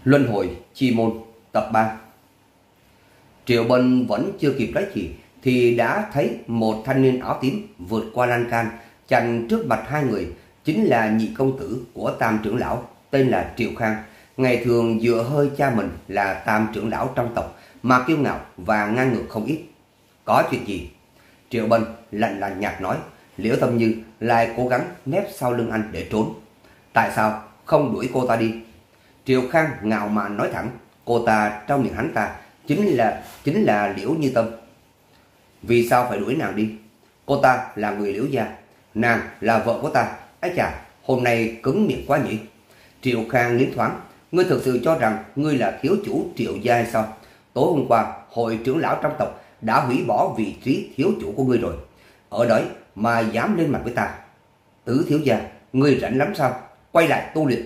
Luân hồi chi môn tập 3. Triệu Bân vẫn chưa kịp nói gì thì đã thấy một thanh niên áo tím vượt qua lan can chặn trước mặt hai người, chính là nhị công tử của Tam trưởng lão, tên là Triệu Khang. Ngày thường dựa hơi cha mình là Tam trưởng lão trong tộc mà kiêu ngạo và ngang ngược không ít. Có chuyện gì? Triệu Bân lạnh lạnh nhạt nói. Liễu Tâm Như lại cố gắng nép sau lưng anh để trốn. Tại sao không đuổi cô ta đi? Triệu Khang ngạo mạn nói thẳng. Cô ta trong miệng hắn ta chính là Liễu Như Tâm. Vì sao phải đuổi nàng đi? Cô ta là người Liễu gia, nàng là vợ của ta. Ái chà, hôm nay cứng miệng quá nhỉ? Triệu Khang liến thoáng. Ngươi thực sự cho rằng ngươi là thiếu chủ Triệu gia hay sao? Tối hôm qua hội trưởng lão trong tộc đã hủy bỏ vị trí thiếu chủ của ngươi rồi, ở đấy mà dám lên mặt với ta. Tứ thiếu gia, ngươi rảnh lắm sao? Quay lại tu luyện.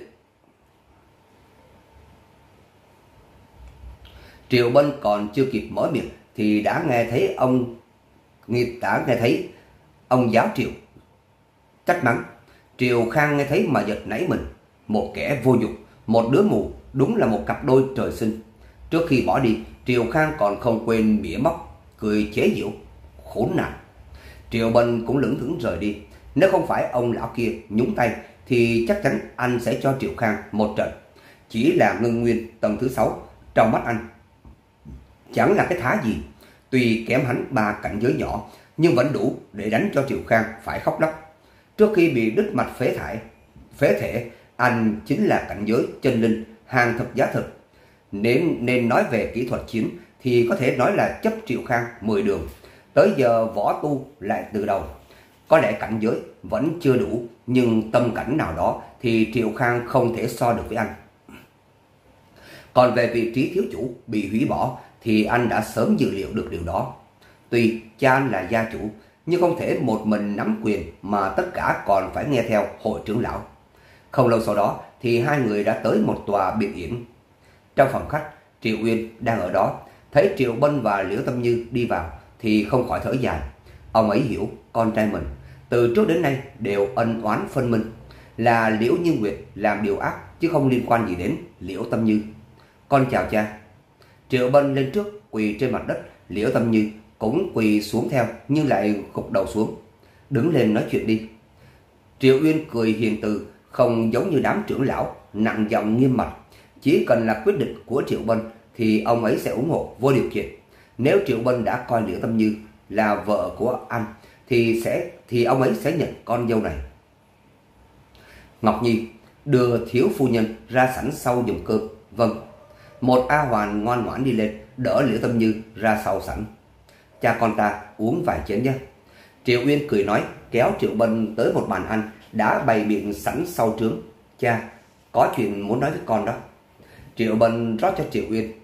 Triệu Bân còn chưa kịp mở miệng thì đã nghe thấy ông giáo Triệu trách mắng. Triệu Khang nghe thấy mà giật nảy mình. Một kẻ vô dụng, một đứa mù, đúng là một cặp đôi trời sinh. Trước khi bỏ đi, Triệu Khang còn không quên mỉa móc, cười chế giễu. Khốn nạn! Triệu Bân cũng lững thững rời đi. Nếu không phải ông lão kia nhúng tay thì chắc chắn anh sẽ cho Triệu Khang một trận. Chỉ là ngưng nguyên tầng thứ 6 trong mắt anh chẳng là cái thá gì. Tuy kém hắn 3 cảnh giới nhỏ nhưng vẫn đủ để đánh cho Triệu Khang phải khóc lóc. Trước khi bị đứt mạch phế thể, anh chính là cảnh giới chân linh, hàng thật giá thật. Nên nói về kỹ thuật chiến thì có thể nói là chấp Triệu Khang 10 đường. Tới giờ võ tu lại từ đầu. Có lẽ cảnh giới vẫn chưa đủ, nhưng tâm cảnh nào đó thì Triệu Khang không thể so được với anh. Còn về vị trí thiếu chủ bị hủy bỏ thì anh đã sớm dự liệu được điều đó. Tuy cha anh là gia chủ, nhưng không thể một mình nắm quyền mà tất cả còn phải nghe theo hội trưởng lão. Không lâu sau đó thì hai người đã tới một tòa biệt yển. Trong phòng khách, Triệu Uyên đang ở đó, thấy Triệu Bân và Liễu Tâm Như đi vào thì không khỏi thở dài. Ông ấy hiểu con trai mình từ trước đến nay đều ân oán phân minh, là Liễu Như Nguyệt làm điều ác chứ không liên quan gì đến Liễu Tâm Như. Con chào cha. Triệu Bân lên trước quỳ trên mặt đất, Liễu Tâm Như cũng quỳ xuống theo nhưng lại gục đầu xuống. Đứng lên nói chuyện đi. Triệu Uyên cười hiền từ, không giống như đám trưởng lão nặng giọng nghiêm mặt. Chỉ cần là quyết định của Triệu Bân thì ông ấy sẽ ủng hộ vô điều kiện. Nếu Triệu Bân đã coi Liễu Tâm Như là vợ của anh thì ông ấy sẽ nhận con dâu này. Ngọc Nhi, đưa thiếu phu nhân ra sảnh sau dùng cơm. Vâng. Một A Hoàn ngoan ngoãn đi lên đỡ Liễu Tâm Như ra sau sảnh. Cha con ta uống vài chén nhé. Triệu Uyên cười nói, kéo Triệu Bân tới một bàn ăn đã bày biện sẵn sau trướng. Cha, có chuyện muốn nói với con đó. Triệu Bân rót cho Triệu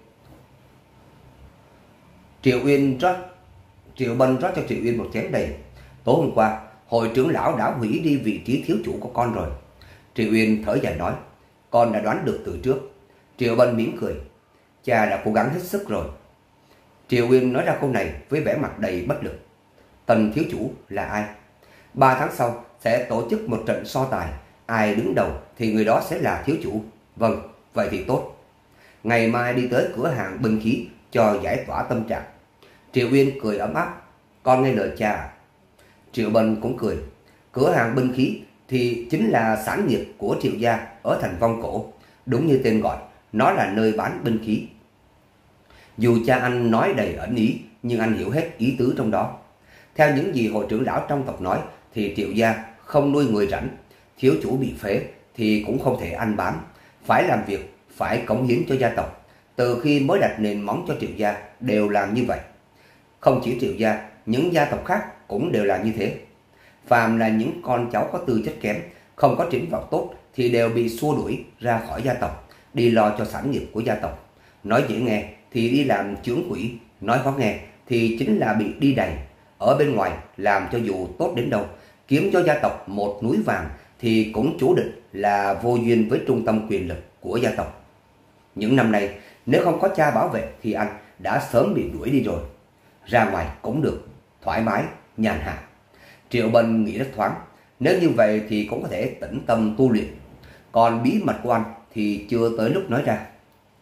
Bân rót cho Triệu Uyên một chén đầy. Tối hôm qua hội trưởng lão đã hủy đi vị trí thiếu chủ của con rồi. Triệu Uyên thở dài nói, con đã đoán được từ trước. Triệu Bân mỉm cười, cha đã cố gắng hết sức rồi. Triệu Uyên nói ra câu này với vẻ mặt đầy bất lực. Tần thiếu chủ là ai? 3 tháng sau sẽ tổ chức một trận so tài, ai đứng đầu thì người đó sẽ là thiếu chủ. Vâng, vậy thì tốt. Ngày mai đi tới cửa hàng binh khí cho giải tỏa tâm trạng. Triệu Uyên cười ấm áp, con nghe lời cha à? Triệu Bân cũng cười. Cửa hàng binh khí thì chính là sản nghiệp của Triệu gia ở thành Vong Cổ. Đúng như tên gọi, nó là nơi bán binh khí. Dù cha anh nói đầy ẩn ý nhưng anh hiểu hết ý tứ trong đó. Theo những gì hội trưởng lão trong tộc nói thì Triệu gia không nuôi người rảnh. Thiếu chủ bị phế thì cũng không thể ăn bám, phải làm việc, phải cống hiến cho gia tộc. Từ khi mới đặt nền móng cho Triệu gia đều làm như vậy. Không chỉ Triệu gia, những gia tộc khác cũng đều làm như thế. Phàm là những con cháu có tư chất kém, không có triển vọng tốt thì đều bị xua đuổi ra khỏi gia tộc, đi lo cho sản nghiệp của gia tộc. Nói dễ nghe thì đi làm chướng quỹ, nói khó nghe thì chính là bị đi đày. Ở bên ngoài làm cho dù tốt đến đâu, kiếm cho gia tộc một núi vàng thì cũng chủ định là vô duyên với trung tâm quyền lực của gia tộc. Những năm nay nếu không có cha bảo vệ thì anh đã sớm bị đuổi đi rồi. Ra ngoài cũng được, thoải mái, nhàn hạ. Triệu Bân nghĩ rất thoáng. Nếu như vậy thì cũng có thể tĩnh tâm tu luyện. Còn bí mật của anh thì chưa tới lúc nói ra.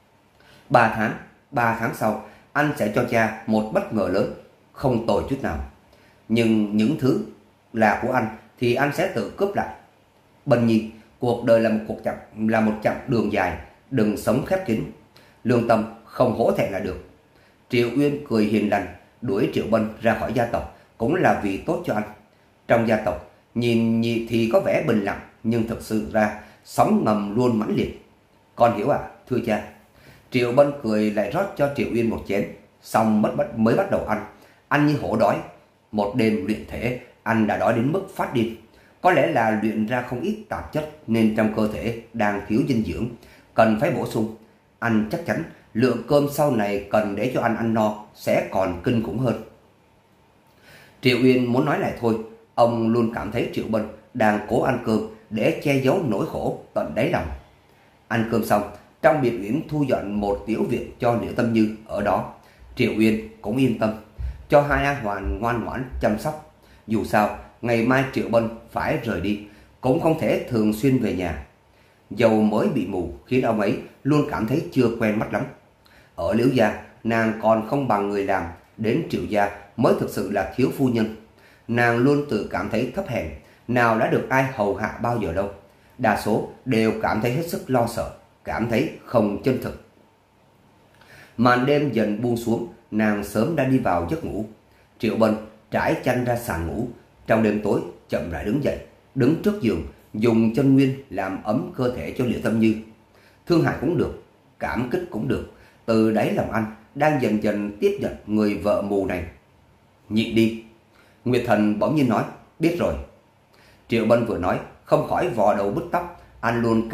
3 tháng sau, anh sẽ cho cha một bất ngờ lớn, không tồi chút nào. Nhưng những thứ là của anh thì anh sẽ tự cướp lại. Bân Nhi, cuộc đời là một chặng đường dài, đừng sống khép kín. Lương tâm không hổ thẹn là được. Triệu Uyên cười hiền lành, đuổi Triệu Bân ra khỏi gia tộc cũng là vì tốt cho anh. Trong gia tộc, nhìn thì có vẻ bình lặng, nhưng thực sự ra sóng ngầm luôn mãnh liệt. Con hiểu à, thưa cha. Triệu Bân cười lại rót cho Triệu Uyên một chén, xong mới bắt đầu ăn. Ăn như hổ đói. Một đêm luyện thể, anh đã đói đến mức phát điên. Có lẽ là luyện ra không ít tạp chất nên trong cơ thể đang thiếu dinh dưỡng, cần phải bổ sung. Anh chắc chắn lượng cơm sau này cần để cho anh ăn no sẽ còn kinh khủng hơn. Triệu Uyên muốn nói lại thôi, ông luôn cảm thấy Triệu Bân đang cố ăn cơm để che giấu nỗi khổ tận đáy lòng. Ăn cơm xong, trong biệt uyển thu dọn một tiểu viện cho Liễu Tâm Như ở đó. Triệu Uyên cũng yên tâm, cho hai A Hoàn ngoan ngoãn chăm sóc. Dù sao, ngày mai Triệu Bân phải rời đi, cũng không thể thường xuyên về nhà. Dầu mới bị mù khiến ông ấy luôn cảm thấy chưa quen mắt lắm. Ở Liễu gia, nàng còn không bằng người làm, đến Triệu gia mới thực sự là thiếu phu nhân. Nàng luôn tự cảm thấy thấp hèn, nào đã được ai hầu hạ bao giờ đâu. Đa số đều cảm thấy hết sức lo sợ, cảm thấy không chân thực. Màn đêm dần buông xuống, nàng sớm đã đi vào giấc ngủ. Triệu Bân trải chăn ra sàn ngủ, trong đêm tối chậm rãi đứng dậy, đứng trước giường, dùng chân nguyên làm ấm cơ thể cho Liễu Tâm Như. Thương hại cũng được, cảm kích cũng được, từ đáy lòng anh đang dần dần tiếp nhận người vợ mù này. Nhịn đi. Nguyệt Thần bỗng nhiên nói, biết rồi. Triệu Bân vừa nói, không khỏi vò đầu bứt tóc. Anh luôn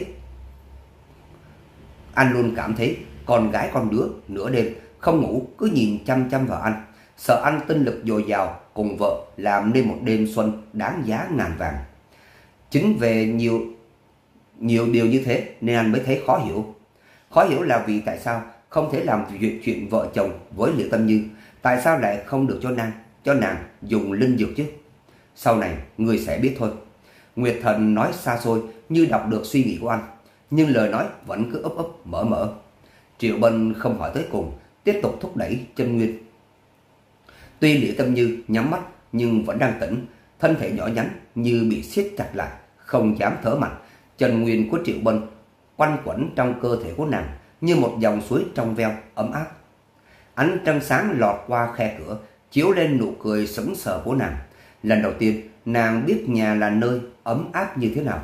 cảm thấy con gái con đứa nửa đêm không ngủ cứ nhìn chăm chăm vào anh, sợ anh tinh lực dồi dào cùng vợ làm nên một đêm xuân đáng giá ngàn vàng. Chính về nhiều điều như thế nên anh mới thấy khó hiểu. Khó hiểu là vì tại sao không thể làm chuyện vợ chồng với Liễu Tâm Như, tại sao lại không được cho nàng dùng linh dược chứ? Sau này người sẽ biết thôi. Nguyệt Thần nói xa xôi như đọc được suy nghĩ của anh, nhưng lời nói vẫn cứ ấp mở. Triệu Bân không hỏi tới cùng, tiếp tục thúc đẩy chân nguyên. Tuy Liễu Tâm Như nhắm mắt nhưng vẫn đang tỉnh, thân thể nhỏ nhắn như bị siết chặt lại, không dám thở mạnh. Chân nguyên của Triệu Bân quanh quẩn trong cơ thể của nàng như một dòng suối trong veo ấm áp. Ánh trăng sáng lọt qua khe cửa, chiếu lên nụ cười sững sờ của nàng. Lần đầu tiên nàng biết nhà là nơi ấm áp như thế nào.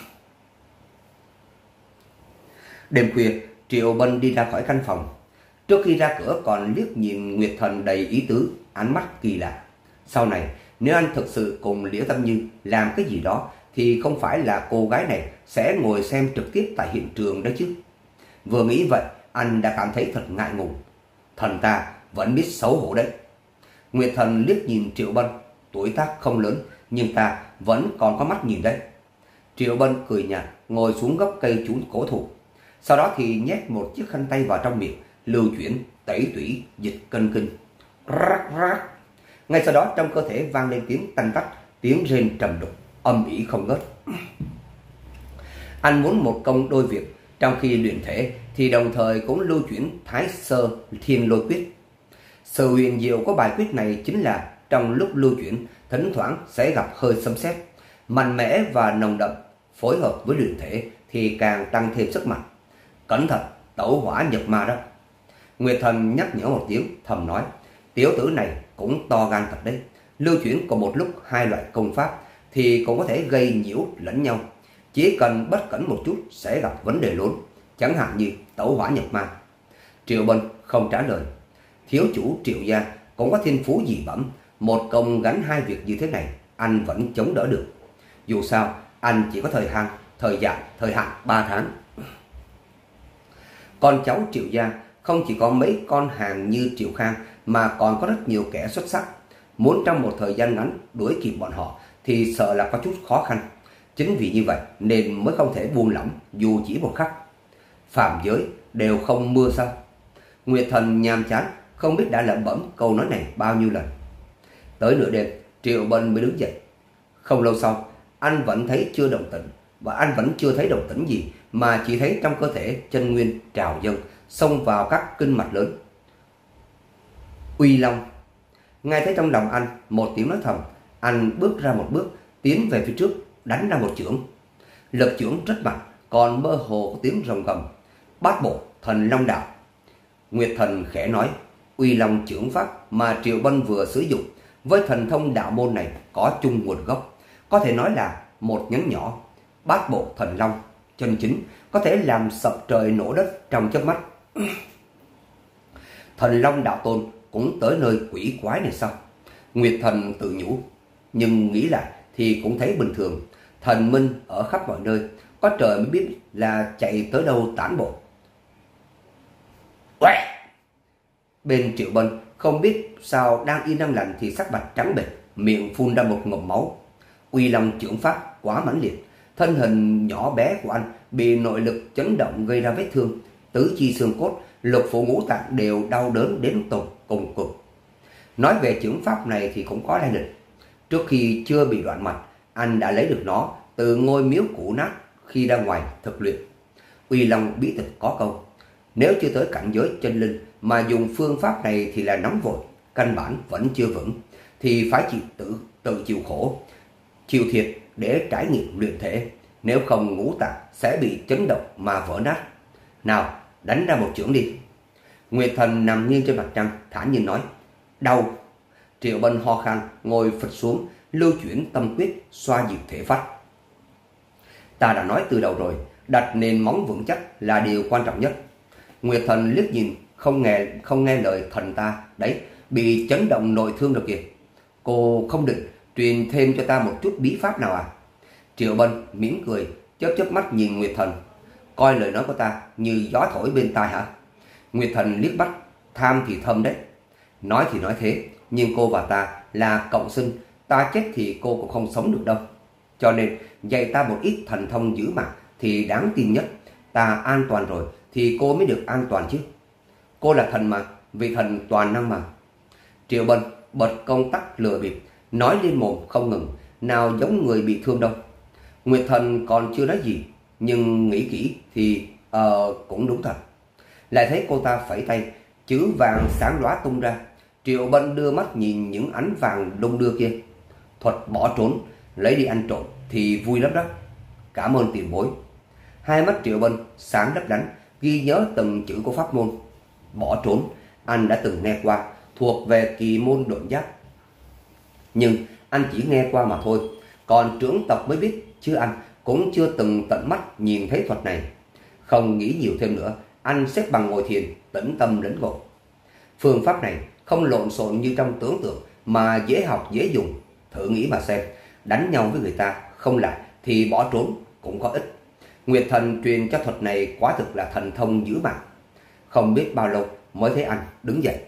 Đêm khuya, Triệu Bân đi ra khỏi căn phòng. Trước khi ra cửa còn liếc nhìn Nguyệt Thần đầy ý tứ, ánh mắt kỳ lạ. Sau này, nếu anh thực sự cùng Liễu Tâm Như làm cái gì đó, thì không phải là cô gái này sẽ ngồi xem trực tiếp tại hiện trường đó chứ. Vừa nghĩ vậy, anh đã cảm thấy thật ngại ngùng. Thần ta vẫn biết xấu hổ đấy. Nguyệt Thần liếc nhìn Triệu Bân, tuổi tác không lớn, nhưng ta vẫn còn có mắt nhìn đấy. Triệu Bân cười nhạt, ngồi xuống gốc cây chú cổ thụ. Sau đó thì nhét một chiếc khăn tay vào trong miệng, lưu chuyển, tẩy tủy, dịch cân kinh. Rắc rắc. Ngay sau đó trong cơ thể vang lên tiếng tanh tách, tiếng rên trầm đục, âm ỉ không ngớt. Anh muốn một công đôi việc, trong khi luyện thể thì đồng thời cũng lưu chuyển Thái Sơ Thiên Lôi Quyết. Sự huyền diệu của bài quyết này chính là trong lúc lưu chuyển, thỉnh thoảng sẽ gặp hơi sấm sét, mạnh mẽ và nồng đậm, phối hợp với luyện thể thì càng tăng thêm sức mạnh. Cẩn thận, tẩu hỏa nhập ma đó. Nguyệt Thần nhắc nhở một tiếng, thầm nói, tiểu tử này cũng to gan thật đấy. Lưu chuyển cùng một lúc hai loại công pháp thì cũng có thể gây nhiễu lẫn nhau. Chỉ cần bất cẩn một chút sẽ gặp vấn đề lớn, chẳng hạn như tẩu hỏa nhập ma. Triệu Bân không trả lời. Thiếu chủ Triệu gia cũng có thiên phú dị bẩm, một công gánh hai việc như thế này anh vẫn chống đỡ được. Dù sao anh chỉ có thời hạn 3 tháng. Con cháu Triệu gia không chỉ có mấy con hàng như Triệu Khang mà còn có rất nhiều kẻ xuất sắc. Muốn trong một thời gian ngắn đuổi kịp bọn họ thì sợ là có chút khó khăn. Chính vì như vậy nên mới không thể buông lỏng dù chỉ một khắc. Phàm giới đều không mưa sao? Nguyệt Thần nhàm chán, không biết đã lẩm bẩm câu nói này bao nhiêu lần. Tới nửa đêm, Triệu Bân mới đứng dậy. Không lâu sau, anh vẫn thấy chưa đồng tĩnh, và anh vẫn chưa thấy đồng tĩnh gì, mà chỉ thấy trong cơ thể chân nguyên trào dâng, xông vào các kinh mạch lớn. Uy Long. Nghe thấy trong lòng anh một tiếng nói thầm, anh bước ra một bước, tiến về phía trước, đánh ra một chưởng. Lực chưởng rất mạnh, còn mơ hồ có tiếng rồng gầm. Bát bộ Thần Long đạo. Nguyệt Thần khẽ nói, Uy Long chưởng pháp mà Triệu Bân vừa sử dụng với thần thông đạo môn này có chung nguồn gốc, có thể nói là một nhánh nhỏ. Bát bộ Thần Long chân chính có thể làm sập trời nổ đất trong chớp mắt. Thần Long đạo tôn cũng tới nơi quỷ quái này sao? Nguyệt Thần tự nhủ, nhưng nghĩ lại thì cũng thấy bình thường. Thần minh ở khắp mọi nơi, có trời mới biết là chạy tới đâu tản bộ. Bên Triệu Bân không biết sao đang yên đang lành thì sắc mặt trắng bệch, miệng phun ra một ngụm máu. Uy Long chưởng pháp quá mãnh liệt, thân hình nhỏ bé của anh bị nội lực chấn động gây ra vết thương, tứ chi xương cốt, lục phủ ngũ tạng đều đau đớn đến cùng cực. Nói về chưởng pháp này thì cũng có lai lịch. Trước khi chưa bị đoạn mạch, anh đã lấy được nó từ ngôi miếu cũ nát khi ra ngoài thực luyện. Uy Long bí tịch có câu, nếu chưa tới cảnh giới chân linh mà dùng phương pháp này thì là nóng vội, căn bản vẫn chưa vững, thì phải tự chịu khổ, chịu thiệt để trải nghiệm luyện thể, nếu không ngũ tạng sẽ bị chấn động mà vỡ nát. Nào, đánh ra một chưởng đi. Nguyệt Thần nằm nghiêng trên mặt trăng, thản nhiên nói, đau. Triệu Bân ho khan, ngồi phịch xuống, lưu chuyển tâm quyết, xoa dịu thể phách. Ta đã nói từ đầu rồi, đặt nền móng vững chắc là điều quan trọng nhất. Nguyệt Thần liếc nhìn, không nghe lời thần ta, đấy, bị chấn động nội thương được kìa. Cô không định truyền thêm cho ta một chút bí pháp nào à? Triệu Bân mỉm cười, chớp mắt nhìn Nguyệt Thần, coi lời nói của ta như gió thổi bên tai hả? Nguyệt Thần liếc mắt, tham thì thâm đấy. Nói thì nói thế, nhưng cô và ta là cộng sinh, ta chết thì cô cũng không sống được đâu. Cho nên dạy ta một ít thần thông giữ mạng thì đáng tin nhất. Ta an toàn rồi thì cô mới được an toàn chứ. Cô là thần mà, vì thần toàn năng mà. Triệu Bân bật công tắc lừa bịp, nói lên mồm không ngừng, nào giống người bị thương đâu. Nguyệt Thần còn chưa nói gì, nhưng nghĩ kỹ thì cũng đúng thật. Lại thấy cô ta phẩy tay, chữ vàng sáng lóa tung ra. Triệu Bân đưa mắt nhìn những ánh vàng đung đưa kia. Thuật bỏ trốn, lấy đi ăn trộm thì vui lắm đó. Cảm ơn tiền bối. Hai mắt Triệu Bân sáng lấp lánh, ghi nhớ từng chữ của pháp môn. Bỏ trốn, anh đã từng nghe qua, thuộc về kỳ môn độn giáp. Nhưng anh chỉ nghe qua mà thôi, còn trưởng tộc mới biết, chứ anh cũng chưa từng tận mắt nhìn thấy thuật này. Không nghĩ nhiều thêm nữa, anh xếp bằng ngồi thiền, tĩnh tâm lĩnh ngộ. Phương pháp này không lộn xộn như trong tưởng tượng, mà dễ học dễ dùng. Thử nghĩ mà xem, đánh nhau với người ta không lại thì bỏ trốn cũng có ích. Nguyệt Thần truyền cho thuật này quả thực là thần thông giữ mạng. Không biết bao lâu mới thấy anh đứng dậy.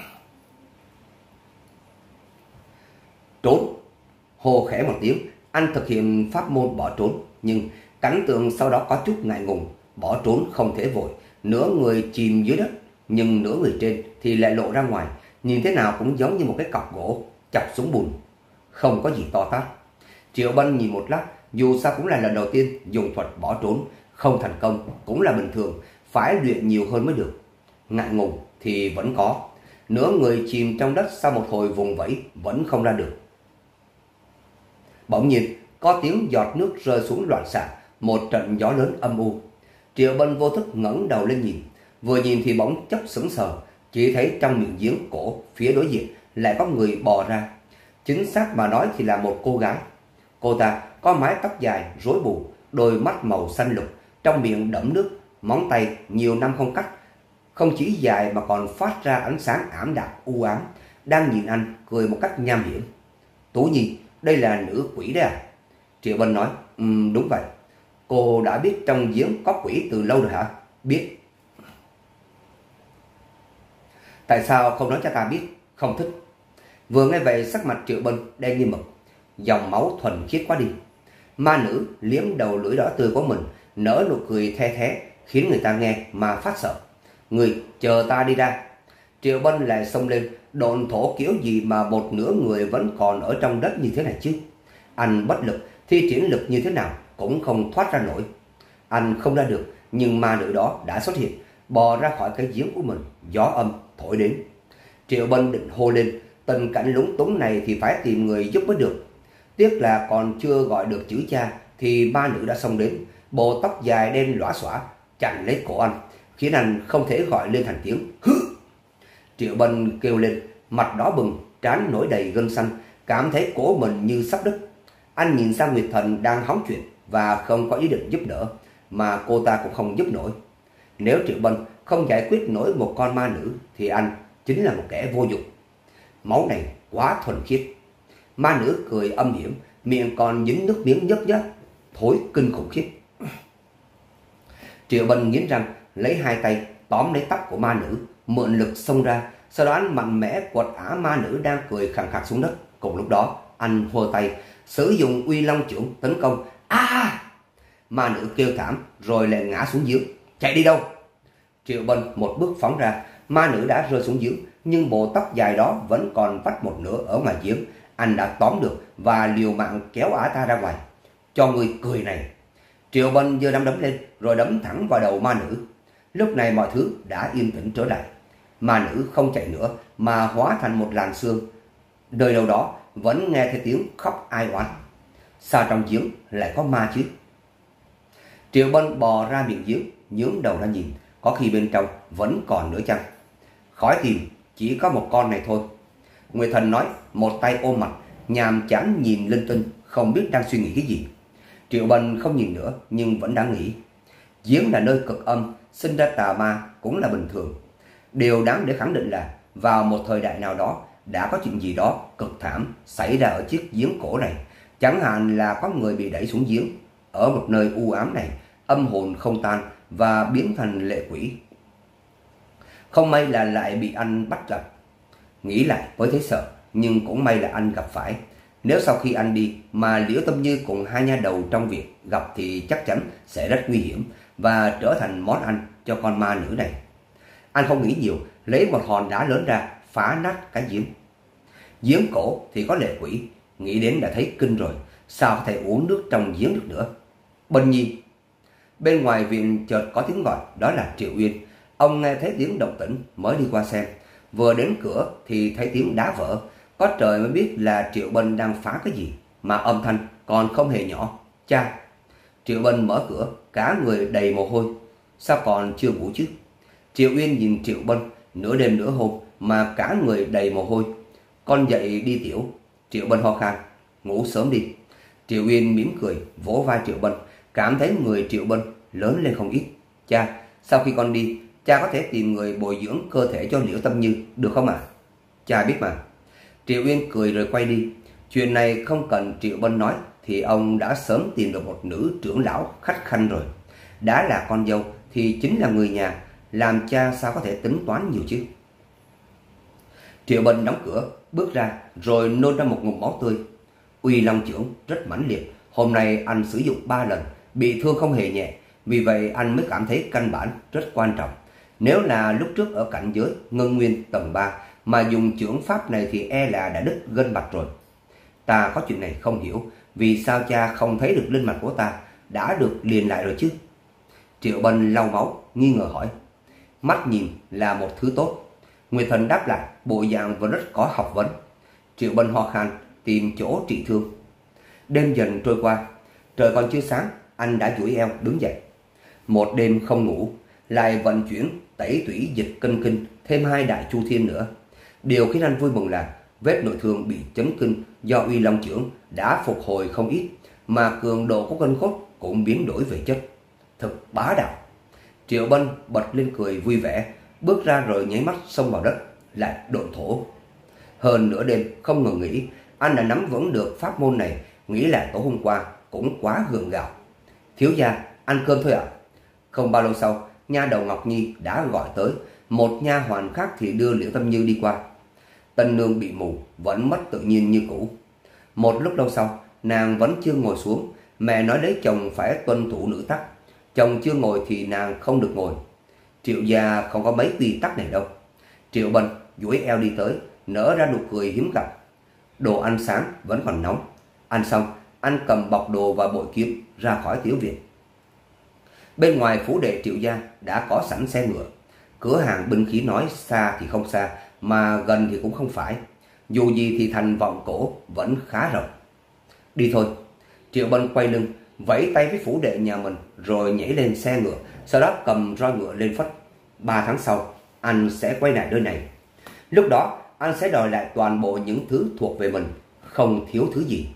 Trốn. Hô khẽ một tiếng, anh thực hiện pháp môn bỏ trốn, nhưng cảnh tượng sau đó có chút ngại ngùng. Bỏ trốn không thể vội, nửa người chìm dưới đất, nhưng nửa người trên thì lại lộ ra ngoài, nhìn thế nào cũng giống như một cái cọc gỗ chọc xuống bùn, không có gì to tát. Triệu Bân nhìn một lát, dù sao cũng là lần đầu tiên dùng thuật bỏ trốn, không thành công cũng là bình thường, phải luyện nhiều hơn mới được. Ngại ngùng thì vẫn có, nửa người chìm trong đất sau một hồi vùng vẫy vẫn không ra được. Bỗng nhiên có tiếng giọt nước rơi xuống loạn xạ, một trận gió lớn âm u. Triệu Bân vô thức ngẩng đầu lên nhìn, vừa nhìn thì bỗng chốc sững sờ, chỉ thấy trong miệng giếng cổ phía đối diện lại có người bò ra. Chính xác mà nói thì là một cô gái. Cô ta có mái tóc dài rối bù, đôi mắt màu xanh lục, trong miệng đẫm nước, móng tay nhiều năm không cắt, không chỉ dài mà còn phát ra ánh sáng ảm đạm u ám, đang nhìn anh cười một cách nham hiểm. Tú Nhi, đây là nữ quỷ đấy à? Triệu Bân nói, đúng vậy. Cô đã biết trong giếng có quỷ từ lâu rồi hả? Biết. Tại sao không nói cho ta biết? Không thích. Vừa nghe vậy sắc mặt Triệu Bân đen như mực, dòng máu thuần khiết quá đi. Ma nữ liếm đầu lưỡi đỏ tươi của mình, nở nụ cười the thé, khiến người ta nghe mà phát sợ. Người chờ ta đi ra. Triệu Bân lại xông lên, độn thổ kiểu gì mà một nửa người vẫn còn ở trong đất như thế này chứ? Anh bất lực, thi triển lực như thế nào cũng không thoát ra nổi. Anh không ra được, nhưng ma nữ đó đã xuất hiện, bò ra khỏi cái giếng của mình, gió âm thổi đến. Triệu Bân định hô lên, tình cảnh lúng túng này thì phải tìm người giúp mới được. Tiếc là còn chưa gọi được chữ cha thì ma nữ đã xông đến, bộ tóc dài đen lóa xõa chặn lấy cổ anh, khiến anh không thể gọi lên thành tiếng hứ. Triệu Bân kêu lên, mặt đỏ bừng, trán nổi đầy gân xanh, cảm thấy cổ mình như sắp đứt. Anh nhìn sang Nguyệt Thần đang hóng chuyện và không có ý định giúp đỡ, mà cô ta cũng không giúp nổi. Nếu Triệu Bân không giải quyết nổi một con ma nữ thì anh chính là một kẻ vô dụng. Máu này quá thuần khiết. Ma nữ cười âm hiểm, miệng còn dính nước miếng nhấp nháp, thối kinh khủng khiếp. Triệu Bân nghiến răng, lấy hai tay tóm lấy tóc của ma nữ, mượn lực xông ra, sau đó anh mạnh mẽ quật ả ma nữ đang cười khàn khạc xuống đất. Cùng lúc đó, anh hô tay, sử dụng Uy Long Chưởng tấn công. Ma nữ kêu thảm rồi lại ngã xuống giếng. Chạy đi đâu? Triệu Bân một bước phóng ra, ma nữ đã rơi xuống giếng, nhưng bộ tóc dài đó vẫn còn vắt một nửa ở ngoài giếng. Anh đã tóm được và liều mạng kéo ả ta ra ngoài. Cho người cười này. Triệu Bân giơ nắm đấm lên rồi đấm thẳng vào đầu ma nữ. Lúc này mọi thứ đã yên tĩnh trở lại. Ma nữ không chạy nữa mà hóa thành một làn xương. Nơi đâu đó vẫn nghe thấy tiếng khóc ai oán. Sao trong giếng lại có ma chứ? Triệu Bân bò ra miệng giếng, nhướng đầu ra nhìn, có khi bên trong vẫn còn nữa chăng? Khỏi tìm, chỉ có một con này thôi. Nguyệt Thần nói, một tay ôm mặt, nhàm chán nhìn linh tinh, không biết đang suy nghĩ cái gì. Triệu Bân không nhìn nữa nhưng vẫn đang nghĩ. Giếng là nơi cực âm, sinh ra tà ma cũng là bình thường. Điều đáng để khẳng định là vào một thời đại nào đó đã có chuyện gì đó cực thảm xảy ra ở chiếc giếng cổ này. Chẳng hạn là có người bị đẩy xuống giếng. Ở một nơi u ám này, âm hồn không tan và biến thành lệ quỷ. Không may là lại bị anh bắt gặp. Nghĩ lại mới thấy sợ, nhưng cũng may là anh gặp phải. Nếu sau khi anh đi mà Liễu Tâm Như cùng hai nha đầu trong việc gặp thì chắc chắn sẽ rất nguy hiểm và trở thành món ăn cho con ma nữ này. Anh không nghĩ nhiều, lấy một hòn đá lớn ra phá nát cái giếng. Giếng cổ thì có lệ quỷ, nghĩ đến đã thấy kinh rồi, sao có thể uống nước trong giếng được nữa. Bân Nhi. Bên ngoài viện chợt có tiếng gọi, đó là Triệu Uyên. Ông nghe thấy tiếng động tĩnh mới đi qua xem. Vừa đến cửa thì thấy tiếng đá vỡ. Có trời mới biết là Triệu Bân đang phá cái gì, mà âm thanh còn không hề nhỏ. Cha. Triệu Bân mở cửa, cả người đầy mồ hôi. Sao còn chưa ngủ chứ? Triệu Uyên nhìn Triệu Bân, nửa đêm nửa hôm mà cả người đầy mồ hôi. Con dậy đi tiểu. Triệu Bân ho khan. Ngủ sớm đi. Triệu Uyên mỉm cười, vỗ vai Triệu Bân, cảm thấy người Triệu Bân lớn lên không ít. Cha, sau khi con đi, cha có thể tìm người bồi dưỡng cơ thể cho Liễu Tâm Như, được không ạ? Cha biết mà. Triệu Uyên cười rồi quay đi. Chuyện này không cần Triệu Bân nói thì ông đã sớm tìm được một nữ trưởng lão khách khanh rồi. Đã là con dâu thì chính là người nhà, làm cha sao có thể tính toán nhiều chứ? Triệu Bân đóng cửa, bước ra rồi nôn ra một ngụm máu tươi. Uy Long Chưởng rất mãnh liệt, hôm nay anh sử dụng 3 lần, bị thương không hề nhẹ, vì vậy anh mới cảm thấy căn bản rất quan trọng. Nếu là lúc trước ở cảnh giới ngân nguyên tầng 3 mà dùng chưởng pháp này thì e là đã đứt gân mạch rồi. Ta có chuyện này không hiểu, vì sao cha không thấy được linh mạch của ta đã được liền lại rồi chứ? Triệu Bân lau máu, nghi ngờ hỏi. Mắt nhìn là một thứ tốt. Nguyệt Thần đáp lại, bộ dạng vẫn rất có học vấn. Triệu Bân ho khan, tìm chỗ trị thương. Đêm dần trôi qua, trời còn chưa sáng, anh đã duỗi eo đứng dậy. Một đêm không ngủ, lại vận chuyển tẩy tủy dịch kinh thêm 2 đại chu thiên nữa. Điều khiến anh vui mừng là vết nội thương bị chấn kinh do Uy Long Chưởng đã phục hồi không ít, mà cường độ của gân cốt cũng biến đổi về chất. Thật bá đạo. Triệu Bân bật lên cười vui vẻ, bước ra rồi nháy mắt xông vào đất, lại độn thổ. Hơn nửa đêm không ngừng nghỉ, anh đã nắm vững được pháp môn này, nghĩ lại tối hôm qua cũng quá gượng gạo. Thiếu gia, ăn cơm thôi ạ. Không bao lâu sau, nha đầu Ngọc Nhi đã gọi tới, một nha hoàn khác thì đưa Liễu Tâm Như đi qua. Tân nương bị mù, vẫn mất tự nhiên như cũ. Một lúc lâu sau, nàng vẫn chưa ngồi xuống, mẹ nói lấy chồng phải tuân thủ nữ tắc. Chồng chưa ngồi thì nàng không được ngồi. Triệu gia không có mấy quy tắc này đâu. Triệu Bân duỗi eo đi tới, nở ra nụ cười hiếm gặp. Đồ ăn sáng vẫn còn nóng. Ăn xong, anh cầm bọc đồ và bội kiếm ra khỏi tiểu viện. Bên ngoài phủ đệ Triệu gia đã có sẵn xe ngựa. Cửa hàng binh khí nói xa thì không xa, mà gần thì cũng không phải. Dù gì thì thành Vọng Cổ vẫn khá rộng. Đi thôi. Triệu Bân quay lưng, vẫy tay với phủ đệ nhà mình rồi nhảy lên xe ngựa, sau đó cầm roi ngựa lên phất. 3 tháng sau, anh sẽ quay lại nơi này. Lúc đó, anh sẽ đòi lại toàn bộ những thứ thuộc về mình, không thiếu thứ gì.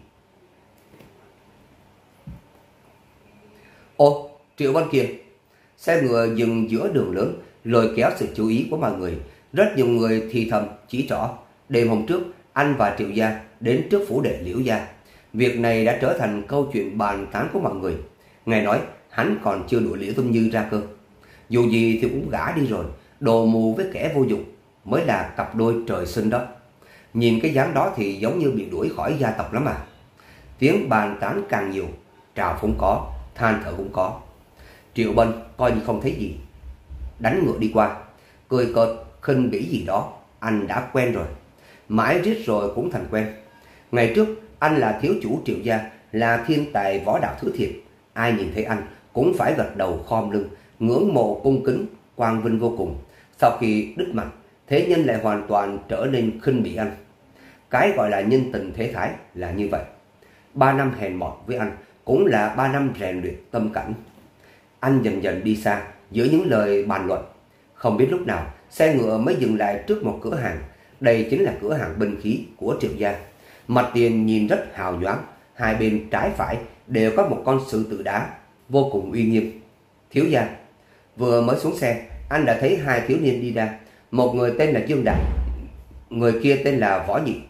Ô, Triệu Bân kìa! Xe ngựa dừng giữa đường lớn, lôi kéo sự chú ý của mọi người. Rất nhiều người thì thầm chỉ trỏ. Đêm hôm trước, anh và Triệu gia đến trước phủ đệ Liễu gia. Việc này đã trở thành câu chuyện bàn tán của mọi người. Nghe nói hắn còn chưa đuổi Liễu Tâm Như ra cơ. Dù gì thì cũng gả đi rồi, đồ mù với kẻ vô dụng mới là cặp đôi trời sinh đó. Nhìn cái dáng đó thì giống như bị đuổi khỏi gia tộc lắm à. Tiếng bàn tán càng nhiều, trào phúng có, than thở cũng có. Triệu Bân coi như không thấy gì, đánh ngựa đi qua, cười cợt khinh bỉ gì đó. Anh đã quen rồi, mãi riết rồi cũng thành quen. Ngày trước anh là thiếu chủ Triệu gia, là thiên tài võ đạo thứ thiệt. Ai nhìn thấy anh cũng phải gật đầu khom lưng, ngưỡng mộ cung kính, quang vinh vô cùng. Sau khi đứt mặt, thế nhân lại hoàn toàn trở nên khinh bỉ anh. Cái gọi là nhân tình thế thái là như vậy. 3 năm hèn mọt với anh cũng là 3 năm rèn luyện tâm cảnh. Anh dần dần đi xa giữa những lời bàn luận. Không biết lúc nào xe ngựa mới dừng lại trước một cửa hàng. Đây chính là cửa hàng binh khí của Triệu gia. Mặt tiền nhìn rất hào nhoáng, hai bên trái phải đều có một con sư tử đá, vô cùng uy nghiêm. Thiếu gia. Vừa mới xuống xe, anh đã thấy hai thiếu niên đi ra. Một người tên là Dương Đạt, người kia tên là Võ Nhị.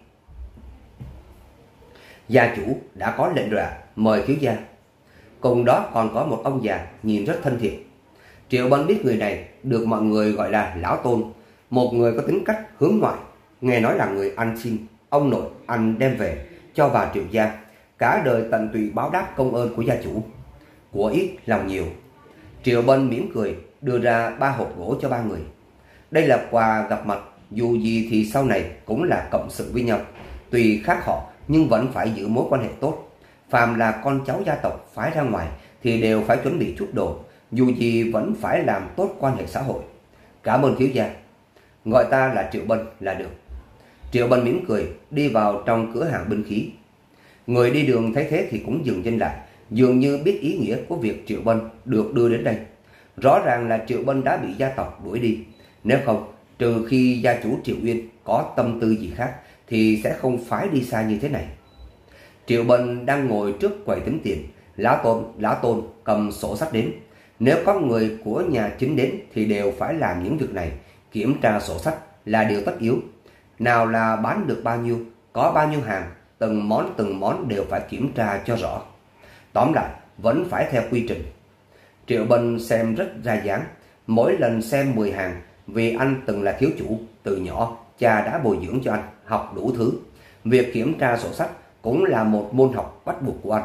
Gia chủ đã có lệnh rồi ạ, mời thiếu gia. Cùng đó còn có một ông già nhìn rất thân thiện. Triệu Bân biết người này được mọi người gọi là Lão Tôn, một người có tính cách hướng ngoại. Nghe nói là người ăn xin, ông nội anh đem về cho vào Triệu gia, cả đời tận tụy báo đáp công ơn của gia chủ. Của ít lòng nhiều. Triệu Bân mỉm cười đưa ra 3 hộp gỗ cho 3 người. Đây là quà gặp mặt, dù gì thì sau này cũng là cộng sự với nhau. Tuy khác họ nhưng vẫn phải giữ mối quan hệ tốt. Phàm là con cháu gia tộc phái ra ngoài thì đều phải chuẩn bị chút đồ, dù gì vẫn phải làm tốt quan hệ xã hội. Cảm ơn thiếu gia, gọi ta là Triệu Bân là được. Triệu Bân mỉm cười đi vào trong cửa hàng binh khí. Người đi đường thấy thế thì cũng dừng chân lại, dường như biết ý nghĩa của việc Triệu Bân được đưa đến đây. Rõ ràng là Triệu Bân đã bị gia tộc đuổi đi. Nếu không, trừ khi gia chủ Triệu Uyên có tâm tư gì khác thì sẽ không phái đi xa như thế này. Triệu Bân đang ngồi trước quầy tính tiền. Lão Tôn cầm sổ sách đến. Nếu có người của nhà chính đến thì đều phải làm những việc này. Kiểm tra sổ sách là điều tất yếu. Nào là bán được bao nhiêu, có bao nhiêu hàng, từng món đều phải kiểm tra cho rõ. Tóm lại, vẫn phải theo quy trình. Triệu Bân xem rất ra dáng. Mỗi lần xem 10 hàng, vì anh từng là thiếu chủ, từ nhỏ cha đã bồi dưỡng cho anh học đủ thứ. Việc kiểm tra sổ sách cũng là một môn học bắt buộc của anh.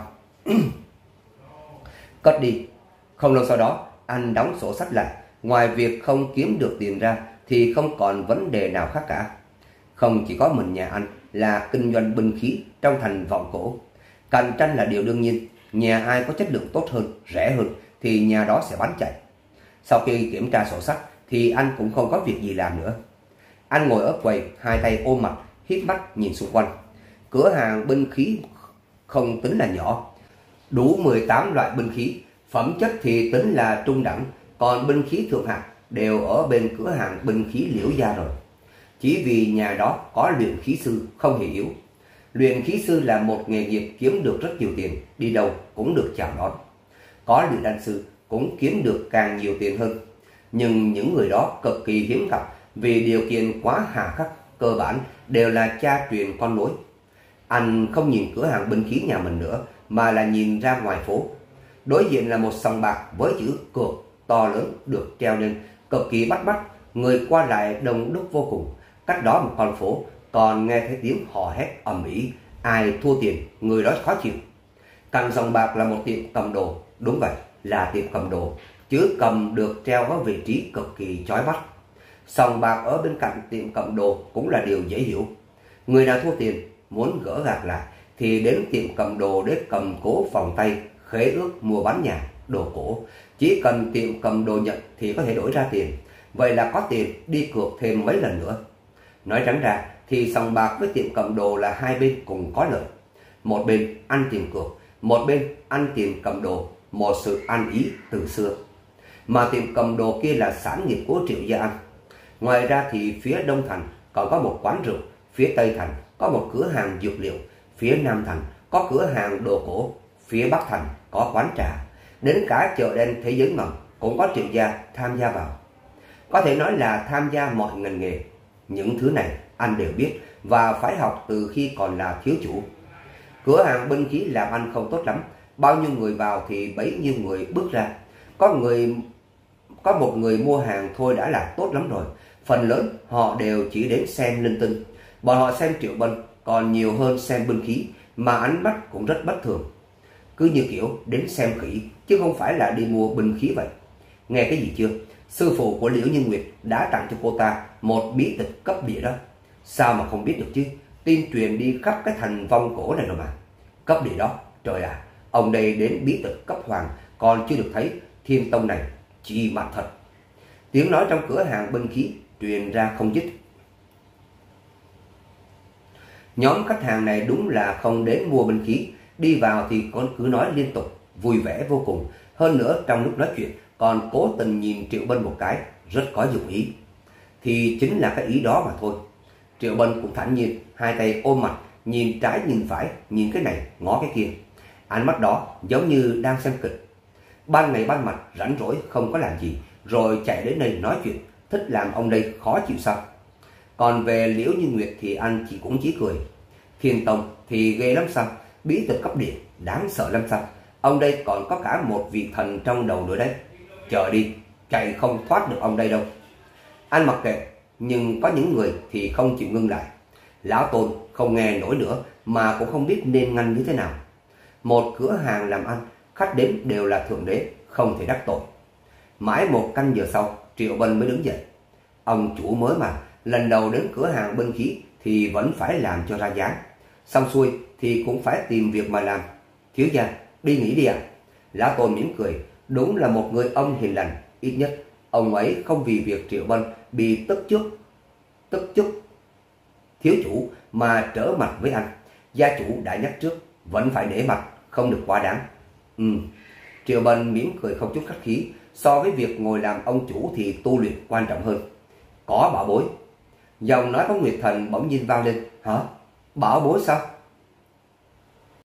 Cất đi. Không lâu sau đó, anh đóng sổ sách lại. Ngoài việc không kiếm được tiền ra thì không còn vấn đề nào khác cả. Không chỉ có mình nhà anh là kinh doanh binh khí trong thành Vọng Cổ. Cạnh tranh là điều đương nhiên. Nhà ai có chất lượng tốt hơn, rẻ hơn thì nhà đó sẽ bán chạy. Sau khi kiểm tra sổ sách thì anh cũng không có việc gì làm nữa. Anh ngồi ở quầy, hai tay ôm mặt, híp mắt nhìn xung quanh. Cửa hàng binh khí không tính là nhỏ, đủ 18 loại binh khí, phẩm chất thì tính là trung đẳng, còn binh khí thượng hạng đều ở bên cửa hàng binh khí Liễu gia rồi. Chỉ vì nhà đó có luyện khí sư không hề yếu. Luyện khí sư là một nghề nghiệp kiếm được rất nhiều tiền, đi đâu cũng được chào đón. Có luyện đan sư cũng kiếm được càng nhiều tiền hơn. Nhưng những người đó cực kỳ hiếm gặp vì điều kiện quá hà khắc, cơ bản đều là cha truyền con nối. Anh không nhìn cửa hàng binh khí nhà mình nữa mà là nhìn ra ngoài phố. Đối diện là một sòng bạc với chữ cược to lớn được treo lên, cực kỳ bắt mắt, người qua lại đông đúc vô cùng. Cách đó một con phố còn nghe thấy tiếng hò hét ầm ĩ, ai thua tiền người đó khó chịu. Cạnh sòng bạc là một tiệm cầm đồ, đúng vậy, là tiệm cầm đồ. Chữ cầm được treo ở vị trí cực kỳ chói mắt. Sòng bạc ở bên cạnh tiệm cầm đồ cũng là điều dễ hiểu. Người nào thua tiền muốn gỡ gạc lại thì đến tiệm cầm đồ để cầm cố vòng tay, khế ước mua bán nhà, đồ cổ. Chỉ cần tiệm cầm đồ nhận thì có thể đổi ra tiền. vậy là có tiền đi cược thêm mấy lần nữa. Nói trắng ra thì sòng bạc với tiệm cầm đồ là hai bên cùng có lợi. Một bên ăn tiền cược, một bên ăn tiền cầm đồ, một sự ăn ý từ xưa. Mà tiệm cầm đồ kia là sản nghiệp của Triệu Gia Anh. Ngoài ra thì phía Đông Thành còn có một quán rượu, phía Tây Thành có một cửa hàng dược liệu, phía Nam Thành có cửa hàng đồ cổ, phía Bắc Thành có quán trà, đến cả chợ đen thế giới ngầm cũng có Triệu Gia tham gia vào. Có thể nói là tham gia mọi ngành nghề. Những thứ này anh đều biết và phải học từ khi còn là thiếu chủ. Cửa hàng binh khí làm ăn không tốt lắm, bao nhiêu người vào thì bấy nhiêu người bước ra. Có một người mua hàng thôi đã là tốt lắm rồi. Phần lớn họ đều chỉ đến xem linh tinh. Bọn họ xem Triệu Bân còn nhiều hơn xem binh khí, mà ánh mắt cũng rất bất thường. Cứ như kiểu đến xem khỉ chứ không phải là đi mua binh khí vậy. Nghe cái gì chưa? Sư phụ của Liễu Như Nguyệt đã tặng cho cô ta một bí tịch cấp địa đó. Sao mà không biết được chứ? Tin truyền đi khắp cái thành vong cổ này rồi mà. Cấp địa đó, trời à, ông đây đến bí tịch cấp hoàng còn chưa được thấy. Thiên tông này chi mặt thật. Tiếng nói trong cửa hàng binh khí truyền ra không dứt. Nhóm khách hàng này đúng là không đến mua binh khí, đi vào thì con cứ nói liên tục, vui vẻ vô cùng. Hơn nữa trong lúc nói chuyện còn cố tình nhìn Triệu Bân một cái, rất có dụng ý. Thì chính là cái ý đó mà thôi. Triệu Bân cũng thản nhiên, hai tay ôm mặt, nhìn trái nhìn phải, nhìn cái này ngó cái kia. Ánh mắt đó giống như đang xem kịch. Ban ngày ban mặt rảnh rỗi không có làm gì, rồi chạy đến đây nói chuyện, thích làm ông đây khó chịu sao? Còn về Liễu Như Nguyệt thì anh cũng chỉ cười. Thiên tông thì ghê lắm sao? Bí tịch cấp địa đáng sợ lắm sao? Ông đây còn có cả một vị thần trong đầu nữa đấy. Chờ đi, chạy không thoát được ông đây đâu. Anh mặc kệ, nhưng có những người thì không chịu ngưng lại. Lão Tôn không nghe nổi nữa mà cũng không biết nên ngăn như thế nào. Một cửa hàng làm ăn, khách đến đều là thượng đế, không thể đắc tội. Mãi một canh giờ sau, Triệu Bân mới đứng dậy. Ông chủ mới mà, lần đầu đến cửa hàng binh khí thì vẫn phải làm cho ra dáng. Xong xuôi thì cũng phải tìm việc mà làm. Thiếu gia, đi nghỉ đi ạ. Lão Tôn mỉm cười, đúng là một người ông hiền lành. Ít nhất ông ấy không vì việc Triệu Bân bị tức chức thiếu chủ mà trở mặt với anh. Gia chủ đã nhắc trước, vẫn phải để mặt, không được quá đáng. Triệu Bân mỉm cười không chút khách khí. So với việc ngồi làm ông chủ thì tu luyện quan trọng hơn. Có bảo bối. Giọng nói của Nguyệt Thần bỗng nhiên vang lên. Hả? Bảo bối sao?